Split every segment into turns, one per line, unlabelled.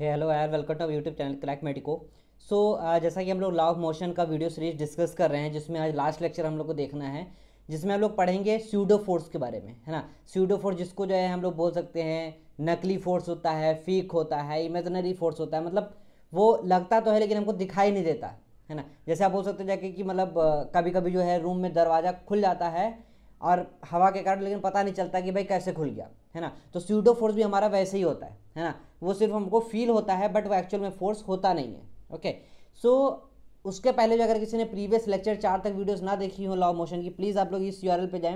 Hello यार, welcome to YouTube channel Crack Medico. जैसा कि हम लोग लॉ ऑफ मोशन का वीडियो सीरीज डिस्कस कर रहे हैं, जिसमें आज लास्ट लेक्चर हम लोग को देखना है, जिसमें हम लोग पढ़ेंगे स्यूडो फोर्स के बारे में, है ना। स्यूडो फोर्स जिसको जो है हम लोग बोल सकते हैं नकली फोर्स होता है, फीक होता है, इमेजिनरी फोर्स होता है। मतलब वो लगता तो है लेकिन हमको दिखाई नहीं देता, है ना। जैसे आप बोल सकते हैं जाके कि मतलब कभी कभी जो है रूम में दरवाज़ा खुल जाता है और हवा के कारण, लेकिन पता नहीं चलता कि भाई कैसे खुल गया, है ना। तो स्यूडो फोर्स भी हमारा वैसे ही होता है ना। वो सिर्फ हमको फील होता है बट वो एक्चुअल में फोर्स होता नहीं है। ओके, सो उसके पहले जो अगर किसी ने प्रीवियस लेक्चर 4 तक वीडियोस ना देखी हो लॉ ऑफ मोशन की, प्लीज़ आप लोग इस यूआरएल पे जाएं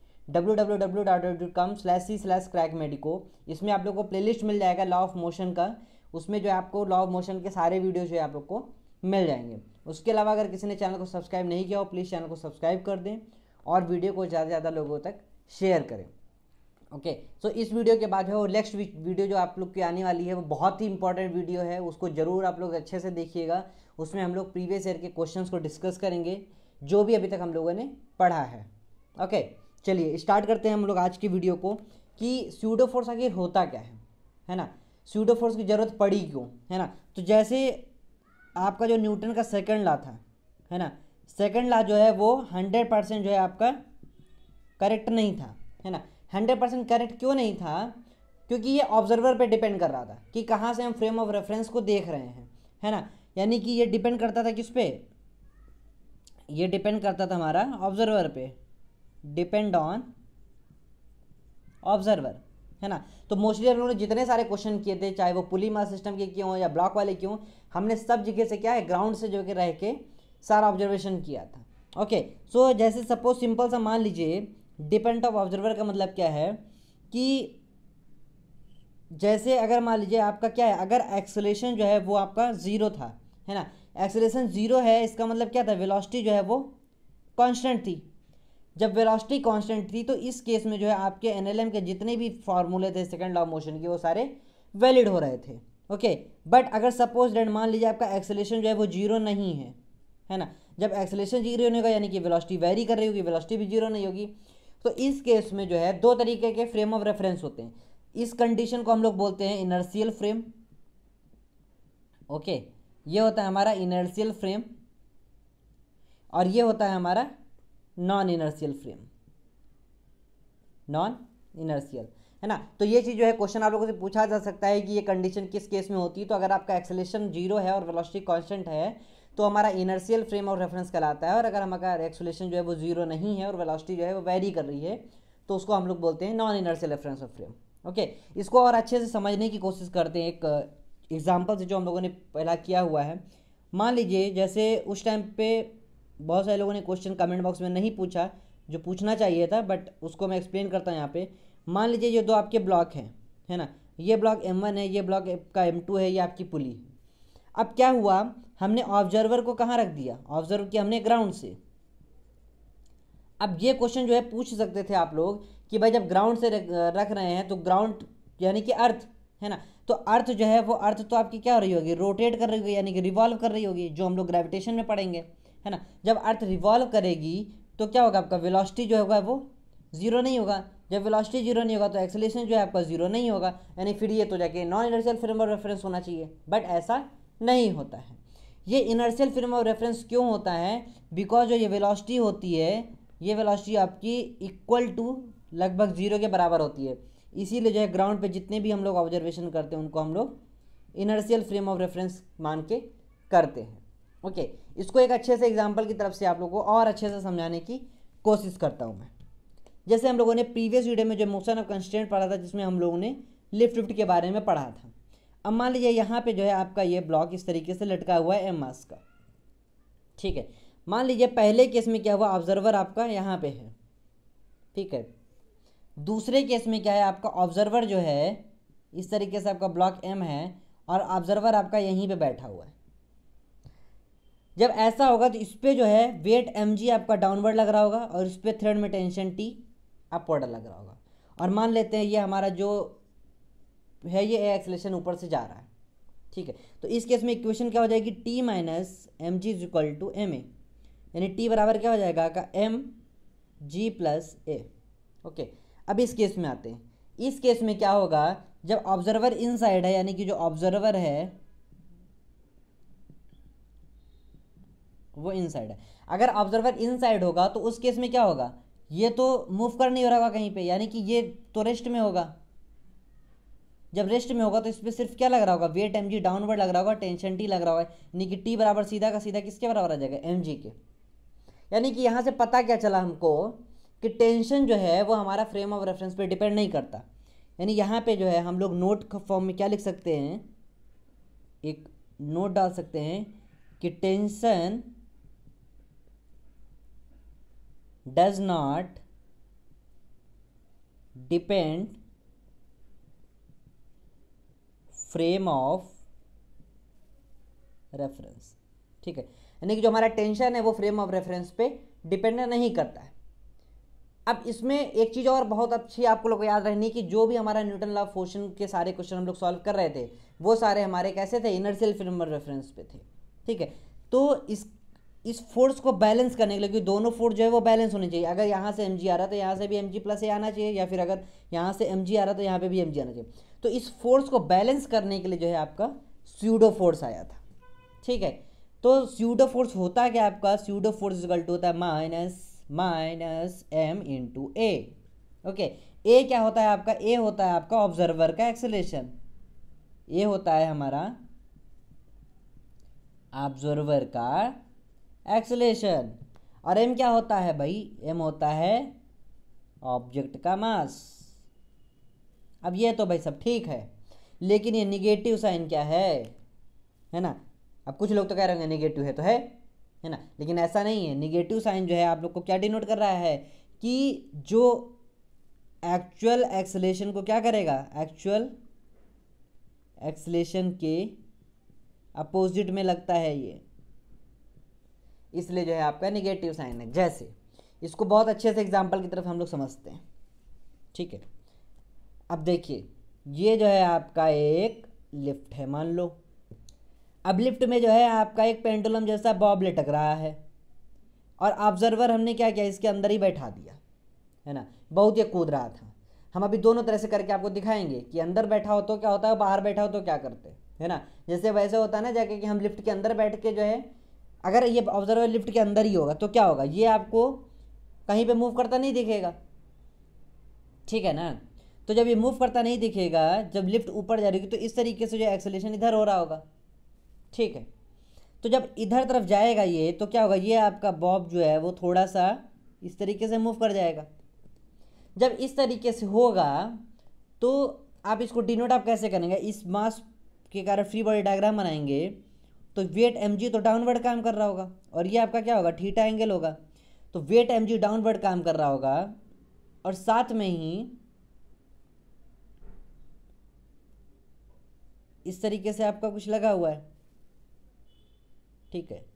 www.com/c/crackmedico। इसमें आप लोग को प्लेलिस्ट मिल जाएगा लॉ ऑफ मोशन का। उसमें जो है आपको लॉ ऑफ मोशन के सारे वीडियो जो है आप लोग को मिल जाएंगे। उसके अलावा अगर किसी ने चैनल को सब्सक्राइब नहीं किया हो, प्लीज़ चैनल को सब्सक्राइब कर दें और वीडियो को ज़्यादा से ज़्यादा लोगों तक शेयर करें। ओके, सो इस वीडियो के बाद है वो नेक्स्ट वीडियो जो आप लोग की आने वाली है, वो बहुत ही इंपॉर्टेंट वीडियो है। उसको ज़रूर आप लोग अच्छे से देखिएगा। उसमें हम लोग प्रीवियस ईयर के क्वेश्चंस को डिस्कस करेंगे जो भी अभी तक हम लोगों ने पढ़ा है। ओके, चलिए स्टार्ट करते हैं हम लोग आज की वीडियो को कि स्यूडो फोर्स आखिर होता क्या है ना। स्यूडो फोर्स की ज़रूरत पड़ी क्यों, है ना। तो जैसे आपका जो न्यूटन का सेकंड लॉ था, है ना, सेकंड लॉ जो है वो 100% जो है आपका करेक्ट नहीं था, है ना। 100% करेक्ट क्यों नहीं था? क्योंकि ये ऑब्जर्वर पे डिपेंड कर रहा था कि कहाँ से हम फ्रेम ऑफ रेफरेंस को देख रहे हैं, है ना। यानी कि ये डिपेंड करता था किस पे? ये डिपेंड करता था हमारा ऑब्जर्वर पे, डिपेंड ऑन ऑब्जर्वर, है ना। तो मोस्टली हम लोगों ने जितने सारे क्वेश्चन किए थे, चाहे वो पुली मास सिस्टम के क्यों या ब्लॉक वाले क्यों, हमने सब जगह से क्या है ग्राउंड से जो कि रह के सारा ऑब्जर्वेशन किया था। ओके, सो जैसे सपोज सिंपल सा मान लीजिए डिपेंड ऑफ ऑब्जर्वर का मतलब क्या है कि जैसे अगर मान लीजिए आपका क्या है, अगर एक्सेलरेशन जो है वो आपका ज़ीरो था, है ना, एक्सेलरेशन ज़ीरो है, इसका मतलब क्या था, वेलोसिटी जो है वो कांस्टेंट थी। जब वेलोसिटी कांस्टेंट थी तो इस केस में जो है आपके एनएलएम के जितने भी फार्मूले थे सेकंड लॉ ऑफ मोशन के, वो सारे वैलिड हो रहे थे। ओके, बट अगर सपोज दैट मान लीजिए आपका एक्सेलरेशन जो है वो जीरो नहीं है ना। जब एक्सेलरेशन जीरो नहीं होगा यानी कि वेलोसिटी वेरी कर रही होगी, वेलोसिटी भी जीरो नहीं होगी। तो इस केस में जो है दो तरीके के फ्रेम ऑफ रेफरेंस होते हैं। इस कंडीशन को हम लोग बोलते हैं इनर्शियल फ्रेम। ओके, ये होता है हमारा इनर्शियल फ्रेम और ये होता है हमारा non inertial frame, non inertial, है ना। तो ये चीज़ जो है क्वेश्चन आप लोगों से पूछा जा सकता है कि ये कंडीशन किस केस में होती है। तो अगर आपका एक्सेलरेशन जीरो है और वेलोसिटी कांस्टेंट है तो हमारा इनर्शियल फ्रेम ऑफ रेफरेंस कहलाता है। और अगर हमारा एक्सेलरेशन जो है वो जीरो नहीं है और वेलोसिटी जो है वो वेरी कर रही है तो उसको हम लोग बोलते हैं non inertial reference of frame. Okay, इसको और अच्छे से समझने की कोशिश करते हैं एक एग्जाम्पल से जो हम लोगों ने पहला किया हुआ है। मान लीजिए जैसे उस टाइम पे बहुत सारे लोगों ने क्वेश्चन कमेंट बॉक्स में नहीं पूछा जो पूछना चाहिए था, बट उसको मैं एक्सप्लेन करता हूँ यहाँ पे। मान लीजिए ये दो आपके ब्लॉक हैं, है ना, ये ब्लॉक M1 है, ये ब्लॉक का M2 है, ये आपकी पुली है। अब क्या हुआ, हमने ऑब्जर्वर को कहाँ रख दिया, ऑब्जर्व किया हमने ग्राउंड से। अब ये क्वेश्चन जो है पूछ सकते थे आप लोग कि भाई जब ग्राउंड से रख रहे हैं तो ग्राउंड यानी कि अर्थ, है ना, तो अर्थ जो है वो अर्थ तो आपकी क्या हो रही होगी, रोटेट कर रही होगी यानी कि रिवॉल्व कर रही होगी, जो हम लोग ग्रेविटेशन में पढ़ेंगे, है ना। जब अर्थ रिवॉल्व करेगी तो क्या होगा, आपका वेलोसिटी जो होगा वो जीरो नहीं होगा। जब वेलोसिटी जीरो नहीं होगा तो एक्सेलरेशन जो है आपका जीरो नहीं होगा, यानी फिर ये तो जाके non inertial frame of reference होना चाहिए, बट ऐसा नहीं होता है। ये इनर्शियल फ्रेम ऑफ रेफरेंस क्यों होता है? बिकॉज जो ये वेलोसिटी होती है, ये वेलोसिटी आपकी इक्वल टू लगभग जीरो के बराबर होती है। इसीलिए जो है ग्राउंड पे जितने भी हम लोग ऑब्जर्वेशन करते हैं उनको हम लोग इनर्शियल फ्रेम ऑफ रेफरेंस मान के करते हैं। ओके, इसको एक अच्छे से एग्जांपल की तरफ से आप लोगों को और अच्छे से समझाने की कोशिश करता हूँ मैं। जैसे हम लोगों ने प्रीवियस वीडियो में जो मोशन ऑफ कंस्ट्रेंट पढ़ा था, जिसमें हम लोगों ने लिफ्ट के बारे में पढ़ा था। अब मान लीजिए यहाँ पे जो है आपका ये ब्लॉक इस तरीके से लटका हुआ है एम मास का, ठीक है। मान लीजिए पहले केस में क्या हुआ, ऑब्जर्वर आपका यहाँ पे है, ठीक है। दूसरे केस में क्या है, आपका ऑब्जर्वर जो है इस तरीके से आपका ब्लॉक एम है और ऑब्जर्वर आपका यहीं पे बैठा हुआ है। जब ऐसा होगा तो इस पर जो है वेट mg आपका डाउनवर्ड लग रहा होगा और इस पर थ्रेड में टेंशन t अपवर्ड लग रहा होगा। और मान लेते हैं ये हमारा जो है ये एक्सेलरेशन ऊपर से जा रहा है, ठीक है। तो इस केस में इक्वेशन क्या हो जाएगी, t minus m g is equal to m a, यानी t बराबर क्या हो जाएगा का m g plus a. Okay, अब इस केस में आते हैं। इस केस में क्या होगा, जब ऑब्जर्वर इनसाइड है, यानी कि जो ऑब्जर्वर है वो इनसाइड है, अगर ऑब्जर्वर इनसाइड होगा तो उस केस में क्या होगा, ये तो मूव कर नहीं हो रहा होगा कहीं पे, यानी कि ये तो रेस्ट में होगा। जब रेस्ट में होगा तो इस पर सिर्फ क्या लग रहा होगा, वेट mg डाउनवर्ड लग रहा होगा, टेंशन t लग रहा होगा, यानी कि t बराबर सीधा का सीधा किसके बराबर आ जाएगा, mg के। यानी कि यहाँ से पता क्या चला हमको कि टेंशन जो है वो हमारा फ्रेम ऑफ रेफरेंस पे डिपेंड नहीं करता। यानी यहाँ पे जो है हम लोग नोट फॉर्म में क्या लिख सकते हैं, एक नोट डाल सकते हैं कि tension does not depend frame of reference. ठीक है, यानी कि जो हमारा टेंशन है वो फ्रेम ऑफ रेफरेंस पे डिपेंड नहीं करता है। अब इसमें एक चीज़ और बहुत अच्छी आपको लोग को याद रखनी कि जो भी हमारा न्यूटन लॉ ऑफ मोशन के सारे क्वेश्चन हम लोग सॉल्व कर रहे थे वो सारे हमारे कैसे थे, इनर्शियल फ्रेम ऑफ रेफरेंस पे थे। ठीक है, तो इस फोर्स को बैलेंस करने के लिए, क्योंकि दोनों फोर्स जो है वो बैलेंस होनी चाहिए, अगर यहाँ से mg आ रहा है तो यहाँ से भी mg प्लस ए आना चाहिए, या फिर अगर यहाँ से mg आ रहा है तो यहाँ पे भी mg आना चाहिए। तो इस फोर्स को बैलेंस करने के लिए जो है आपका स्यूडो फोर्स आया था। ठीक है, तो स्यूडो फोर्स होता है क्या आपका, स्यूडो फोर्स इक्वल टू होता है minus m into a. Okay, a क्या होता है आपका, ए होता है आपका ऑब्जर्वर का एक्सेलरेशन, ए होता है हमारा ऑब्जर्वर का एक्सेलरेशन, और m क्या होता है भाई, m होता है ऑब्जेक्ट का मास। अब ये तो भाई सब ठीक है, लेकिन ये निगेटिव साइन क्या है ना। अब कुछ लोग तो कह रहे होंगे निगेटिव है तो है ना, लेकिन ऐसा नहीं है। निगेटिव साइन जो है आप लोग को क्या डिनोट कर रहा है कि जो एक्चुअल एक्सेलरेशन को क्या करेगा, एक्चुअल एक्सेलरेशन के अपोजिट में लगता है ये, इसलिए जो है आपका निगेटिव साइन है। जैसे इसको बहुत अच्छे से एग्जांपल की तरफ हम लोग समझते हैं। ठीक है, अब देखिए ये जो है आपका एक लिफ्ट है मान लो। अब लिफ्ट में जो है आपका एक पेंडुलम जैसा बॉब लटक रहा है, और ऑब्जर्वर हमने क्या किया, इसके अंदर ही बैठा दिया है ना, बहुत ये कूद रहा था। हम अभी दोनों तरह से करके आपको दिखाएंगे कि अंदर बैठा हो तो क्या होता है, बाहर बैठा हो तो क्या करते है ना। जैसे वैसे होता है ना जाके कि हम लिफ्ट के अंदर बैठ के जो है, अगर ये ऑब्जर्वर लिफ्ट के अंदर ही होगा तो क्या होगा, ये आपको कहीं पे मूव करता नहीं दिखेगा। ठीक है ना, तो जब ये मूव करता नहीं दिखेगा, जब लिफ्ट ऊपर जा रही होगी तो इस तरीके से जो एक्सेलरेशन इधर हो रहा होगा। ठीक है, तो जब इधर तरफ जाएगा ये तो क्या होगा, ये आपका बॉब जो है वो थोड़ा सा इस तरीके से मूव कर जाएगा। जब इस तरीके से होगा तो आप इसको डिनोट आप कैसे करेंगे, इस मास के कारण फ्री बॉडी डायग्राम बनाएंगे तो वेट mg तो डाउनवर्ड काम कर रहा होगा, और ये आपका क्या होगा, थीटा एंगल होगा। तो वेट mg डाउनवर्ड काम कर रहा होगा, और साथ में ही इस तरीके से आपका कुछ लगा हुआ है। ठीक है,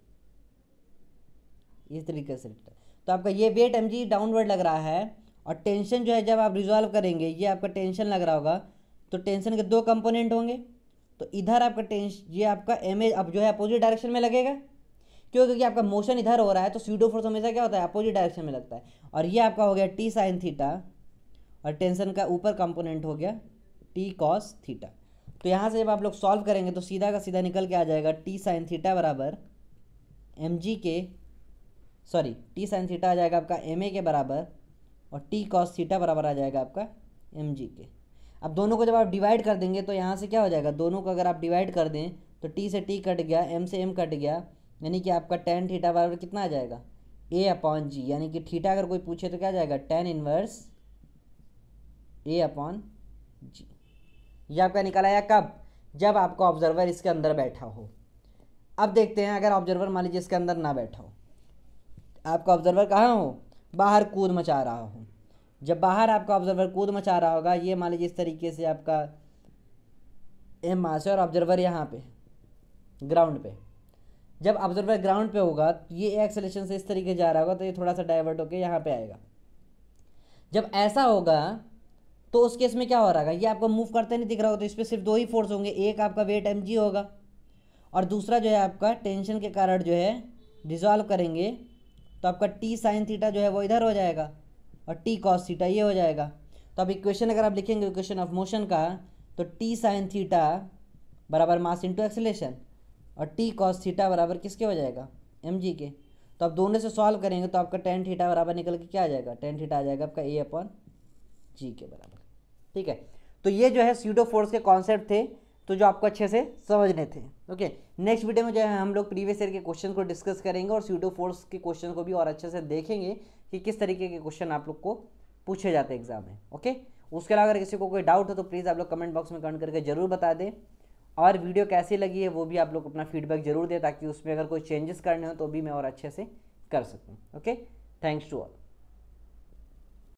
इस तरीके से तो आपका ये वेट mg डाउनवर्ड लग रहा है, और टेंशन जो है जब आप रिजॉल्व करेंगे, ये आपका टेंशन लग रहा होगा, तो टेंशन के दो कंपोनेंट होंगे। तो इधर आपका टेंशन, ये आपका एम अब जो है अपोजिट डायरेक्शन में लगेगा, क्यों, क्योंकि आपका मोशन इधर हो रहा है, तो स्यूडो फोर्स हमेशा क्या होता है, अपोजिट डायरेक्शन में लगता है। और ये आपका हो गया टी साइन थीटा, और टेंशन का ऊपर कंपोनेंट हो गया टी कॉस थीटा। तो यहाँ से जब आप लोग सॉल्व करेंगे तो सीधा का सीधा निकल के आ जाएगा टी साइन थीटा बराबर mg के, सॉरी टी साइन थीटा आ जाएगा आपका ma के बराबर, और टी कॉस थीटा बराबर आ जाएगा आपका mg के। अब दोनों को जब आप डिवाइड कर देंगे तो यहाँ से क्या हो जाएगा, दोनों को अगर आप डिवाइड कर दें तो t से t कट गया, m से m कट गया, यानी कि आपका tan थीटा बराबर कितना आ जाएगा, a अपॉन जी। यानी कि थीटा अगर कोई पूछे तो क्या आ जाएगा, tan inverse a upon g. ये आपका निकल आया कब, जब आपका ऑब्जर्वर इसके अंदर बैठा हो। अब देखते हैं अगर ऑब्जर्वर मान लीजिए इसके अंदर ना बैठा हो, आपका ऑब्जर्वर कहाँ हो, बाहर कूद मचा रहा हो। जब बाहर आपका ऑब्जर्वर कूद मचा रहा होगा, ये मान लीजिए इस तरीके से आपका एम मास है और ऑब्जर्वर यहाँ पे ग्राउंड पे। जब ऑब्जर्वर ग्राउंड पे होगा तो ये एक्सेलरेशन से इस तरीके जा रहा होगा, तो ये थोड़ा सा डाइवर्ट होकर यहाँ पे आएगा। जब ऐसा होगा तो उस केस में क्या हो रहा है, ये आपको मूव करते नहीं दिख रहा होगा, तो इस पर सिर्फ दो ही फोर्स होंगे, एक आपका वेट mg होगा, और दूसरा जो है आपका टेंशन के कारण जो है डिसॉल्व करेंगे तो आपका टी साइन थीटा जो है वो इधर हो जाएगा, और टी कॉस थीटा ये हो जाएगा। तो अब इक्वेशन अगर आप लिखेंगे इक्वेशन ऑफ मोशन का, तो टी साइन थीटा बराबर मास इंटू एक्सेलेरेशन, और टी कॉस थीटा बराबर किसके हो जाएगा, एम जी के। तो आप दोनों से सॉल्व करेंगे तो आपका टेन थीटा बराबर निकल के क्या आ जाएगा, टेन थीटा आ जाएगा आपका ए अपॉन जी के बराबर। ठीक है, तो ये जो है स्यूडो फोर्स के कॉन्सेप्ट थे, तो जो आपको अच्छे से समझने थे। ओके, नेक्स्ट वीडियो में जो है हम लोग प्रीवियस ईयर के क्वेश्चन को डिस्कस करेंगे और स्यूडो फोर्स के क्वेश्चन को भी और अच्छे से देखेंगे कि किस तरीके के क्वेश्चन आप लोग को पूछे जाते हैं एग्जाम में। ओके, उसके अलावा अगर किसी को कोई डाउट हो तो प्लीज़ आप लोग कमेंट बॉक्स में कमेंट करके जरूर बता दें, और वीडियो कैसी लगी है वो भी आप लोग अपना फीडबैक जरूर दें, ताकि उसमें अगर कोई चेंजेस करने हो तो भी मैं और अच्छे से कर सकूँ। Okay, thanks to all.